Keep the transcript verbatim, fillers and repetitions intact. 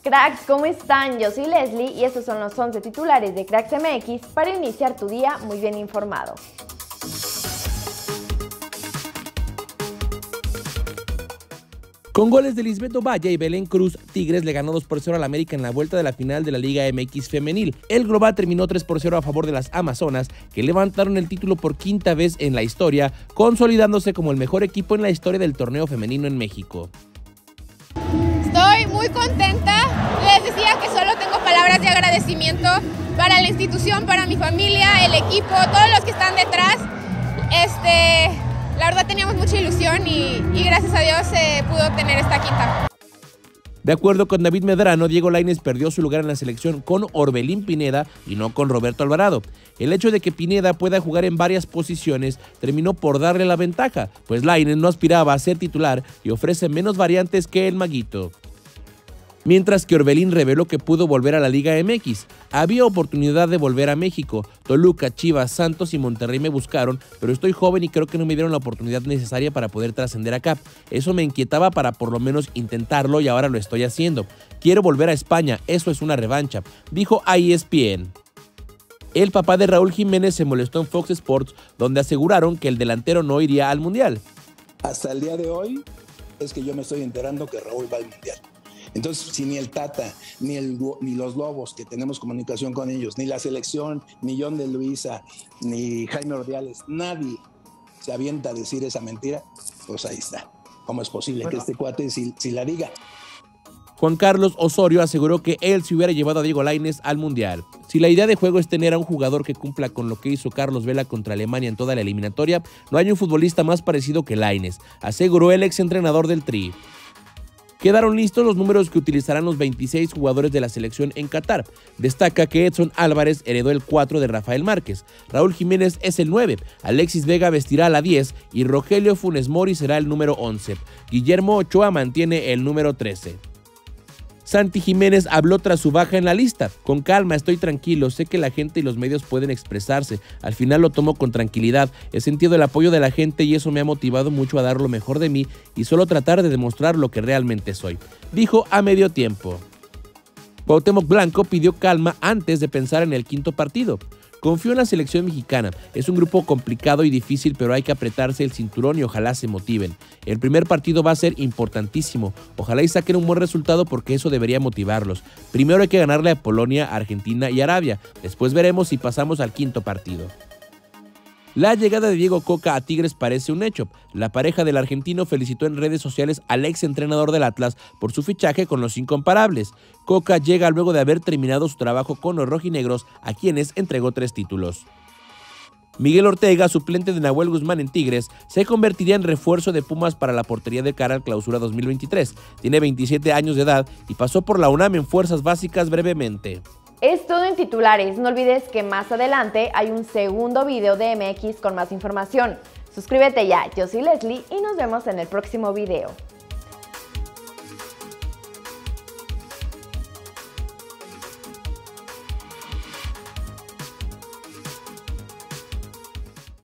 Cracks, ¿cómo están? Yo soy Leslie y estos son los once titulares de Cracks M X para iniciar tu día muy bien informado. Con goles de Lisbeth Ovalle y Belén Cruz, Tigres le ganó dos por cero al América en la vuelta de la final de la Liga M X Femenil. El global terminó tres por cero a favor de las Amazonas, que levantaron el título por quinta vez en la historia, consolidándose como el mejor equipo en la historia del torneo femenino en México. Estoy muy contenta, les decía que solo tengo palabras de agradecimiento para la institución, para mi familia, el equipo, todos los que están detrás. Este, la verdad teníamos mucha ilusión y, y gracias a Dios se pudo obtener esta quinta. De acuerdo con David Medrano, Diego Lainez perdió su lugar en la selección con Orbelín Pineda y no con Roberto Alvarado. El hecho de que Pineda pueda jugar en varias posiciones terminó por darle la ventaja, pues Lainez no aspiraba a ser titular y ofrece menos variantes que el Maguito. Mientras que Orbelín reveló que pudo volver a la Liga M X. Había oportunidad de volver a México. Toluca, Chivas, Santos y Monterrey me buscaron, pero estoy joven y creo que no me dieron la oportunidad necesaria para poder trascender acá. Eso me inquietaba para por lo menos intentarlo y ahora lo estoy haciendo. Quiero volver a España, eso es una revancha, dijo a E S P N. El papá de Raúl Jiménez se molestó en Fox Sports, donde aseguraron que el delantero no iría al Mundial. Hasta el día de hoy es que yo me estoy enterando que Raúl va al Mundial. Entonces, si ni el Tata, ni, el, ni los Lobos, que tenemos comunicación con ellos, ni la selección, ni John de Luisa, ni Jaime Ordiales, nadie se avienta a decir esa mentira, pues ahí está. ¿Cómo es posible bueno. que este cuate si, si la diga? Juan Carlos Osorio aseguró que él se hubiera llevado a Diego Lainez al Mundial. Si la idea de juego es tener a un jugador que cumpla con lo que hizo Carlos Vela contra Alemania en toda la eliminatoria, no hay un futbolista más parecido que Lainez, aseguró el exentrenador del Tri. Quedaron listos los números que utilizarán los veintiséis jugadores de la selección en Qatar. Destaca que Edson Álvarez heredó el cuatro de Rafael Márquez, Raúl Jiménez es el nueve, Alexis Vega vestirá la diez y Rogelio Funes Mori será el número once. Guillermo Ochoa mantiene el número trece. Santi Jiménez habló tras su baja en la lista. Con calma, estoy tranquilo, sé que la gente y los medios pueden expresarse. Al final lo tomo con tranquilidad. He sentido el apoyo de la gente y eso me ha motivado mucho a dar lo mejor de mí y solo tratar de demostrar lo que realmente soy, dijo a medio tiempo. Cuauhtémoc Blanco pidió calma antes de pensar en el quinto partido. Confío en la selección mexicana, es un grupo complicado y difícil, pero hay que apretarse el cinturón y ojalá se motiven. El primer partido va a ser importantísimo, ojalá y saquen un buen resultado porque eso debería motivarlos. Primero hay que ganarle a Polonia, Argentina y Arabia, después veremos si pasamos al quinto partido. La llegada de Diego Coca a Tigres parece un hecho. La pareja del argentino felicitó en redes sociales al ex entrenador del Atlas por su fichaje con los incomparables. Coca llega luego de haber terminado su trabajo con los rojinegros, a quienes entregó tres títulos. Miguel Ortega, suplente de Nahuel Guzmán en Tigres, se convertiría en refuerzo de Pumas para la portería de cara al Clausura dos mil veintitrés. Tiene veintisiete años de edad y pasó por la UNAM en Fuerzas Básicas brevemente. Es todo en titulares, no olvides que más adelante hay un segundo video de M X con más información. Suscríbete ya, yo soy Leslie y nos vemos en el próximo video.